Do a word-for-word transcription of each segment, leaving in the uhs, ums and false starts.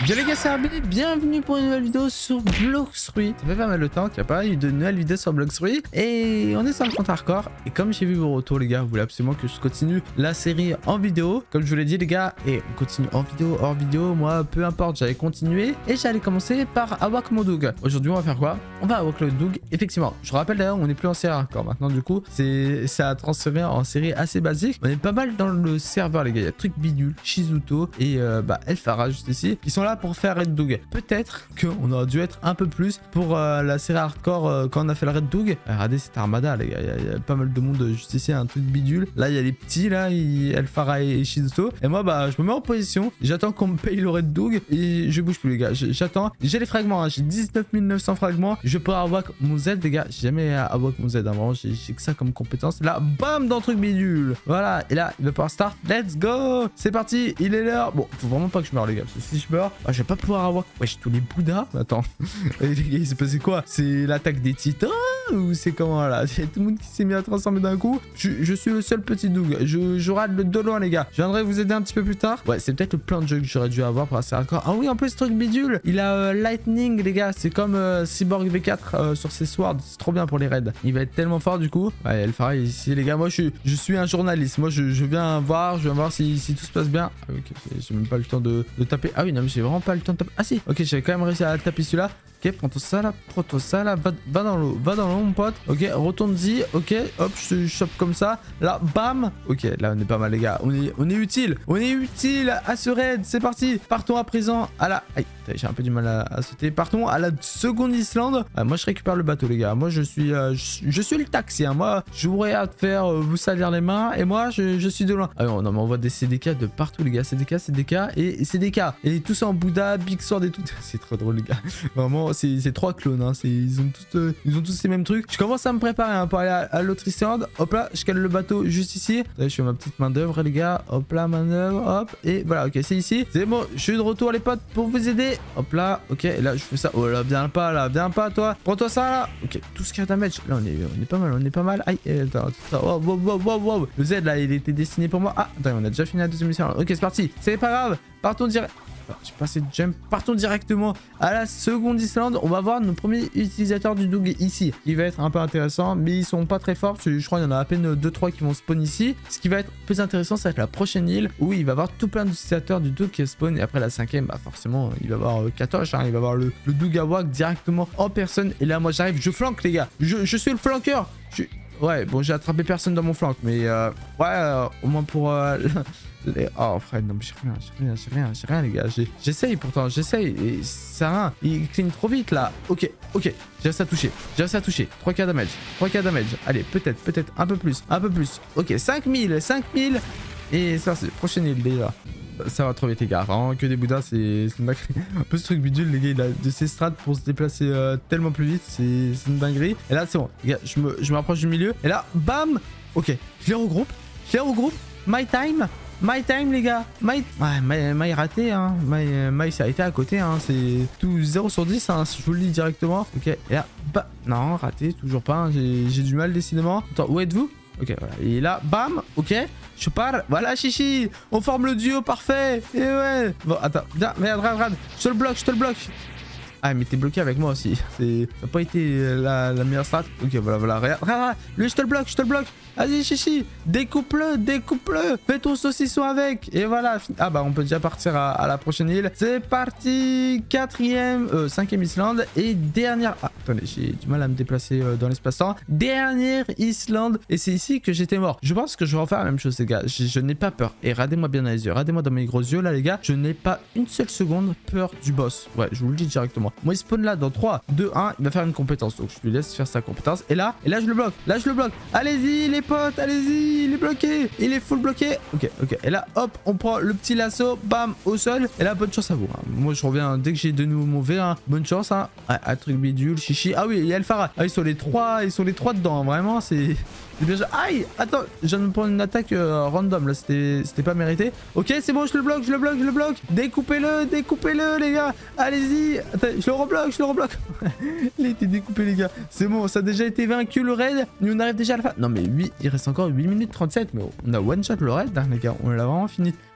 Yo les gars, c'est Arbini, bienvenue pour une nouvelle vidéo sur Bloxruy. Ça fait pas mal de temps qu'il n'y a pas eu de nouvelle vidéo sur Bloxruy et on est sur le compte hardcore. Et comme j'ai vu vos retours les gars, vous voulez absolument que je continue la série en vidéo. Comme je vous l'ai dit les gars, et on continue en vidéo, hors vidéo, moi peu importe, j'allais continuer. Et j'allais commencer par Awak mon Doug. Aujourd'hui on va faire quoi? On va Awak le Doug, effectivement. Je vous rappelle d'ailleurs, on n'est plus en série hardcore maintenant du coup. C'est ça a transféré en série assez basique. On est pas mal dans le serveur les gars, il y a Truc Bidule, Shizuto et euh, bah Elfara juste ici. Qui sont là pour faire Red Doug. Peut-être qu'on aurait dû être un peu plus pour euh, la série hardcore euh, quand on a fait le Red Doug. Euh, regardez cette armada les gars, il y, y a pas mal de monde juste ici, un truc bidule. Là il y a les petits là, il... Elfara et Shizuto. Et moi bah je me mets en position, j'attends qu'on me paye le Red Doug et je bouge plus les gars. J'attends, j'ai les fragments, hein. J'ai dix-neuf mille neuf cents fragments. Je peux avoir mon Z les gars, j'ai jamais avoir mon Z avant, j'ai que ça comme compétence. Là bam dans le truc bidule. Voilà, et là il va pouvoir start. Let's go, c'est parti, il est l'heure. Bon, faut vraiment pas que je meure les gars, parce que si je meurs, ah, je vais pas pouvoir avoir... Wesh, tous les Bouddhas. Attends. Et les gars, il s'est passé quoi? C'est l'attaque des titans ou c'est comment là? Il y a tout le monde qui s'est mis à transformer d'un coup. Je, je suis le seul petit Doug. Je, je rate le de loin, les gars. Je viendrai vous aider un petit peu plus tard. Ouais, c'est peut-être le plan de jeu que j'aurais dû avoir pour assez hardcore. Ah oui, en plus, ce truc bidule. Il a euh, Lightning, les gars. C'est comme euh, Cyborg V quatre euh, sur ses swords. C'est trop bien pour les raids. Il va être tellement fort du coup. Ouais, Elfara ici, les gars. Moi, je, je suis un journaliste. Moi, je, je viens voir. Je viens voir si, si tout se passe bien. Ah, ok, j'ai même pas le temps de, de taper. Ah oui, non, mais j'ai vraiment pas le temps de taper. Ah si, ok, j'avais quand même réussi à taper celui-là. Ok, prends-toi ça là, prends-toi ça là, va, va dans l'eau, va dans l'eau mon pote. Ok, retourne-y, ok, hop, je te chope comme ça. Là, bam. Ok, là on est pas mal les gars, on est, on est utile, on est utile à ce raid, c'est parti. Partons à présent à la... Aïe, j'ai un peu du mal à, à sauter. Partons à la seconde Islande. Ah, moi je récupère le bateau les gars, moi je suis euh, je, je suis le taxi, hein. Moi je pourrais à faire euh, vous salir les mains et moi je, je suis de loin. Ah non, non mais on voit des C D K de partout les gars, C D K, C D K et C D K. Et tout ça en Bouddha, Big Sword et tout. C'est trop drôle les gars, vraiment. C'est trois clones, hein. Ils, ont tous, euh, ils ont tous ces mêmes trucs. Je commence à me préparer hein, pour aller à, à l'autre Islande. Hop là, je cale le bateau juste ici. Là, je fais ma petite main d'œuvre, les gars. Hop là, main d'œuvre. Hop. Et voilà, ok, c'est ici. C'est bon, je suis de retour, les potes, pour vous aider. Hop là, ok. Et là, je fais ça. Oh là, viens pas là, viens pas toi. Prends-toi ça là. Ok, tout ce qui a damage. Là, on est, on est pas mal, on est pas mal. Aïe, attends, attends. Wow, wow, wow, wow, wow. Le Z là, il était destiné pour moi. Ah, attends, on a déjà fini la deuxième mission. Ok, c'est parti. C'est pas grave. Partons direct. J'ai passé de jump. Partons directement à la seconde Islande. On va voir nos premiers utilisateurs du Doug ici. Il va être un peu intéressant, mais ils sont pas très forts. Parce que je crois qu'il y en a à peine deux trois qui vont spawn ici. Ce qui va être plus intéressant, ça va être la prochaine île où il va y avoir tout plein d'utilisateurs du Doug qui spawn. Et après la cinquième, bah forcément, il va y avoir euh, Katoche. Hein, il va y avoir le, le Doug Awak directement en personne. Et là, moi, j'arrive, je flanque, les gars. Je, je suis le flanqueur. Je... Ouais, bon, j'ai attrapé personne dans mon flanc. Mais euh, ouais, euh, au moins pour... Euh, Les... Oh frère, non mais j'ai rien, j'ai rien, j'ai rien, j'ai rien les gars. J'essaye pourtant, j'essaye. Et ça rien. Il clean trop vite là. Ok, ok. J'ai réussi à toucher. J'ai réussi à toucher. trois K damage. trois K damage. Allez, peut-être, peut-être un peu plus. Un peu plus. Ok, cinq mille. cinq mille. Et ça, c'est prochaine île déjà. Ça va trop vite les gars. Vraiment que des Bouddhas, c'est une dinguerie. Un peu ce truc bidule les gars, il a de ses strats pour se déplacer euh, tellement plus vite. C'est une dinguerie. Et là, c'est bon. Les gars, je me, je me rapproche du milieu. Et là, bam. Ok, je les regroupe. Je les regroupe. My time. My time les gars, my... Ouais, my, my raté hein, my, my ça a été à côté hein, c'est tout zéro sur dix hein, si je vous le dis directement. Ok, et là, bah, non, raté, toujours pas, hein. J'ai du mal décidément. Attends, où êtes-vous? Ok, voilà, et là, bam, ok, je pars, voilà chichi, on forme le duo parfait, et ouais. Bon, attends, viens, regarde, regarde, regarde, je te le bloque, je te le bloque. Ah mais t'es bloqué avec moi aussi, ça n'a pas été la, la meilleure strat. Ok voilà voilà, regarde, regarde, lui je te le bloque, je te le bloque. Vas-y chichi, découpe-le, découpe-le, fais ton saucisson avec. Et voilà, ah bah on peut déjà partir à, à la prochaine île. C'est parti, quatrième, euh, cinquième Islande et dernière... Ah attendez, j'ai du mal à me déplacer euh, dans l'espace-temps. Dernière Islande et c'est ici que j'étais mort. Je pense que je vais refaire la même chose les gars, je, je n'ai pas peur. Et regardez-moi bien dans les yeux, regardez-moi dans mes gros yeux là les gars. Je n'ai pas une seule seconde peur du boss. Ouais, je vous le dis directement. Moi il spawn là dans trois, deux, un, il va faire une compétence. Donc je lui laisse faire sa compétence. Et là, et là je le bloque, là je le bloque. Allez-y les potes, allez-y, il est bloqué. Il est full bloqué. Ok, ok. Et là, hop, on prend le petit lasso, bam, au sol. Et là, bonne chance à vous. Hein. Moi je reviens dès que j'ai de nouveau mon V. Hein. Bonne chance. Hein. Ah, un truc bidule, chichi. Ah oui, il y a Elfara. Ah, ils sont les trois, ils sont les trois dedans. Hein. Vraiment, c'est... Bien joué. Aïe, attends, je viens de me prendre une attaque euh, random là, c'était pas mérité. Ok, c'est bon, je le bloque, je le bloque, je le bloque. Découpez-le, découpez-le les gars. Allez-y, attends, je le rebloque, je le rebloque. Il a été découpé les gars. C'est bon, ça a déjà été vaincu le raid. Nous on arrive déjà à la fin. Non mais huit, il reste encore huit minutes trente-sept. Mais on a one shot le raid hein, les gars, on l'a vraiment fini.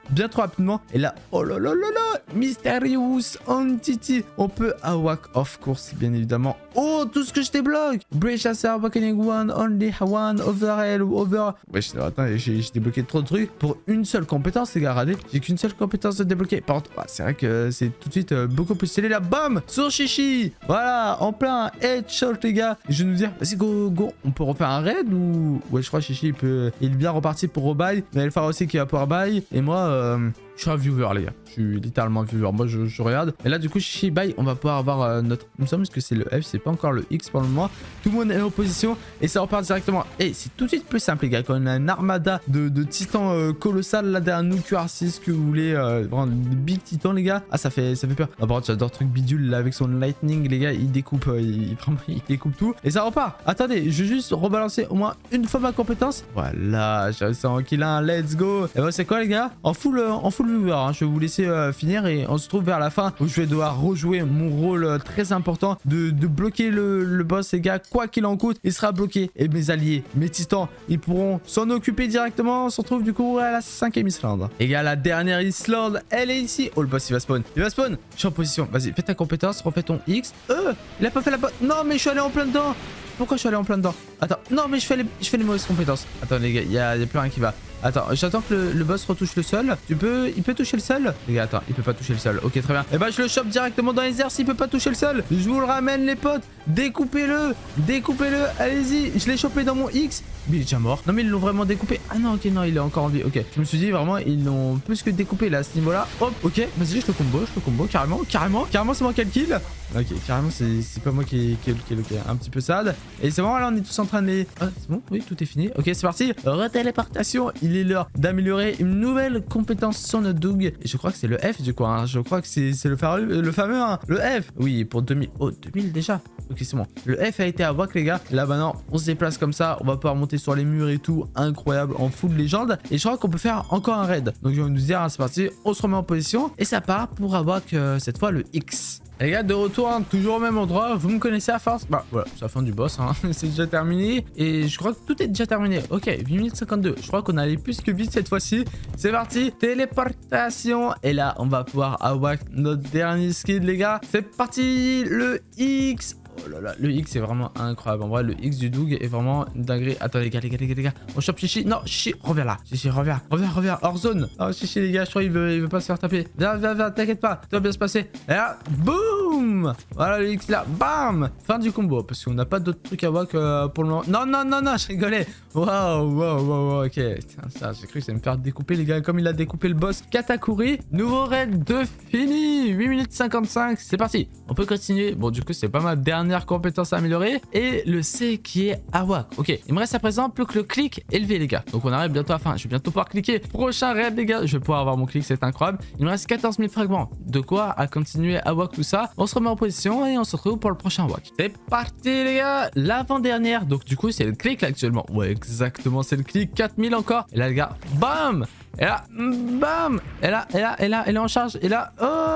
bien trop rapidement. Et là, oh là là là là, Mysterious Entity. On peut Awak, of course, bien évidemment. Oh, tout ce que je débloque. Bridge Chaser, Awakening One, Only One, Overhead, Over. Wesh, attends, j'ai débloqué trop de trucs pour une seule compétence, les gars. Regardez, j'ai qu'une seule compétence de débloquer. Par contre, bah, c'est vrai que c'est tout de suite euh, beaucoup plus stylé là. Bam, sur Chichi. Voilà, en plein headshot, les gars. Je vais nous dire, vas-y, go, go. On peut refaire un raid ou. Ouais, je crois que Chichi, il peut. Il est bien reparti pour rebuy. Mais Alpha aussi qui va pouvoir buy. Et moi, euh, je suis un viewer, les gars. Je suis littéralement un viewer. Moi, je, je regarde. Et là, du coup, Chichi buy, on va pouvoir avoir euh, notre. Il me semble que c'est le F, c'est pas encore le X pour le moment. Tout le monde est en position et ça repart directement. Et c'est tout de suite plus simple, les gars. Quand on a une armada de, de titans euh, colossal là derrière nous, Q R six, que vous voulez, euh, vraiment des big titans, les gars. Ah, ça fait, ça fait peur. Ah, par contre, j'adore truc bidule là avec son lightning, les gars. Il découpe, euh, il, vraiment, il découpe tout. Et ça repart. Attendez, je vais juste rebalancer au moins une fois ma compétence. Voilà, j'ai réussi à en kill un. Let's go. Et bah, c'est quoi, les gars? En full, euh, en full viewer. Hein. Je vais vous laisser euh, finir et on se trouve vers la fin où je vais devoir rejouer mon rôle euh, très important de, de bloquer le, le boss, les gars. Quoi qu'il en coûte, il sera bloqué. Et mes alliés, mes titans, ils pourront s'en occuper directement. On se retrouve du coup à la cinquième Islande. Les gars, la dernière Islande, elle est ici. Oh, le boss, il va spawn. Il va spawn. Je suis en position. Vas-y, fais ta compétence, refais ton X. Euh, il a pas fait la bonne. Non, mais je suis allé en plein dedans. Pourquoi je suis allé en plein dedans? Attends, non, mais je fais les, je fais les mauvaises compétences. Attends, les gars, il y a, y a plus rien qui va. Attends, j'attends que le, le boss retouche le sol. Tu peux... Il peut toucher le sol? Les gars, attends, il peut pas toucher le sol. Ok, très bien. Et bah, je le chope directement dans les airs s'il peut pas toucher le sol. Je vous le ramène, les potes. Découpez-le. Découpez-le. Allez-y. Je l'ai chopé dans mon X. Mais il est déjà mort. Non, mais ils l'ont vraiment découpé. Ah non, ok, non, il est encore en vie. Ok, je me suis dit vraiment, ils l'ont plus que découpé là à ce niveau-là. Hop, ok. Vas-y, je le combo. Je le combo carrément. Carrément. Carrément, c'est moi qui ai le kill. Ok, carrément, c'est pas moi qui ai qui le kill. Ok, un petit peu sad. Et c'est bon, là, on est tous en train de les. Ah, c'est bon? Oui, tout est fini. Ok, c'est parti. Retéléportation. Il est l'heure d'améliorer une nouvelle compétence sur notre Doug. Et je crois que c'est le F du coup. Hein. Je crois que c'est le fameux, le fameux hein. Le F. Oui, pour deux mille. Oh, deux mille déjà. Ok, c'est bon. Le F a été à Awak, les gars. Là, maintenant, on se déplace comme ça. On va pouvoir monter sur les murs et tout. Incroyable. En full légende. Et je crois qu'on peut faire encore un raid. Donc, je vais nous dire, hein, c'est parti. On se remet en position. Et ça part pour Awak euh, cette fois le X. Les gars, de retour, hein, toujours au même endroit. Vous me connaissez à force. Bah voilà, c'est la fin du boss. Hein. C'est déjà terminé. Et je crois que tout est déjà terminé. Ok, huit minutes cinquante-deux. Je crois qu'on allait plus que vite cette fois-ci. C'est parti. Téléportation. Et là, on va pouvoir avoir notre dernier skill, les gars. C'est parti. Le X. Oh là là, le X est vraiment incroyable. En vrai, le X du Doug est vraiment une dinguerie. Attends, les gars, les gars, les gars, les gars. On chope Chichi. Non, Chichi, reviens là. Chichi, reviens. Reviens, reviens. Hors zone. Oh, Chichi, les gars, je crois qu'il veut, il veut pas se faire taper. Viens, viens, viens, t'inquiète pas. Tout va bien se passer. Et là, boum. Voilà le X là. Bam. Fin du combo. Parce qu'on n'a pas d'autres trucs à voir que pour le moment. Non, non, non, non, je rigolais. Waouh, waouh, waouh, ok. Tiens, ça, j'ai cru que ça allait me faire découper, les gars. Comme il a découpé le boss Katakuri. Nouveau raid de fini. huit minutes cinquante-cinq. C'est parti. On peut continuer. Bon, du coup, c'est pas ma dernière compétence à améliorer. Et le C qui est Awak. Ok, il me reste à présent plus que le clic élevé, les gars. Donc on arrive bientôt à la fin. Je vais bientôt pouvoir cliquer. Prochain raid, les gars. Je vais pouvoir avoir mon clic, c'est incroyable. Il me reste quatorze mille fragments. De quoi à continuer Awak tout ça. On se remet en position et on se retrouve pour le prochain Awak. C'est parti, les gars. L'avant-dernière. Donc du coup, c'est le clic là actuellement. Ouais, exactement, c'est le clic. quatre mille encore. Et là, les gars, bam. Et là, bam. Et là, et là, et là, elle est en charge. Et là,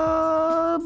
oh,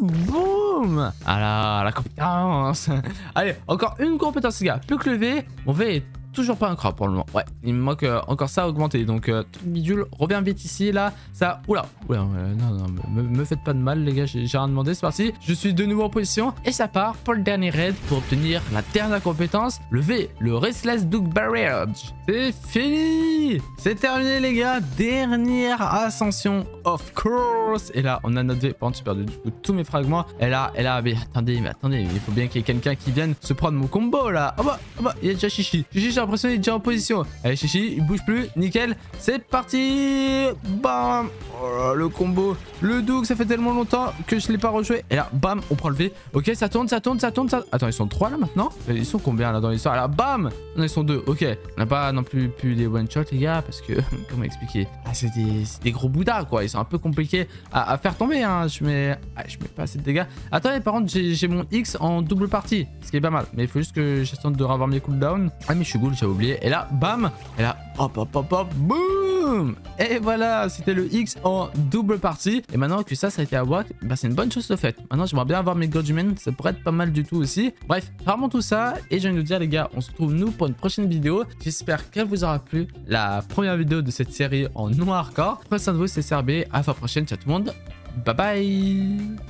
boum. Ah là, la compétence. Allez, encore une compétence, les gars. Plus que le V. Mon V est toujours pas incroyable pour le moment. Ouais, il me manque euh, encore ça à augmenter. Donc, euh, truc bidule, reviens vite ici, là. Ça, oula. Oula, euh, non, non, me, me faites pas de mal, les gars. J'ai rien demandé. C'est parti. Je suis de nouveau en position. Et ça part pour le dernier raid pour obtenir la dernière compétence. Le V, le Restless Doug Barrier. C'est fini. C'est terminé, les gars. Dernière ascension, of course. Et là, on a notre V. Par contre, j'ai perdu du coup tous mes fragments. Et là, et là, mais attendez, mais attendez. Il faut bien qu'il y ait quelqu'un qui vienne se prendre mon combo, là. Oh bah, oh bah, il y a déjà Chichi. Chichi, j'ai l'impression qu'il est déjà en position. Allez, Chichi, il bouge plus. Nickel. C'est parti. Bam. Oh là, le combo. Le Doug, ça fait tellement longtemps que je l'ai pas rejoué. Et là, bam, on prend le V. Ok, ça tourne, ça tourne, ça tourne, ça... Attends, ils sont trois là maintenant? Ils sont combien là dans l'histoire? Là, bam. Non, ils sont deux. Ok. On n'a pas non plus plus des one-shot, les gars, parce que... Comment expliquer? Ah, c'est des, des gros bouddhas, quoi. Ils sont un peu compliqués à, à faire tomber, hein. Je mets... Ah, je mets pas assez de dégâts. Attendez, par contre, j'ai mon X en double partie. Ce qui est pas mal. Mais il faut juste que j'attende de revoir mes cooldowns. Ah, mais je suis cool, j'avais oublié. Et là, bam. Et là, hop, hop, hop, hop. Boum. boum. Et voilà, c'était le X en double partie. Et maintenant que ça, ça a été à voir, bah, c'est une bonne chose de fait. Maintenant, j'aimerais bien avoir mes God Human, ça pourrait être pas mal du tout aussi. Bref, vraiment tout ça. Et je viens de vous dire, les gars, on se retrouve nous pour une prochaine vidéo. J'espère qu'elle vous aura plu. La première vidéo de cette série en noir hardcore. Prenez soin de vous, c'est C R B. À la fois prochaine. Ciao tout le monde. Bye bye.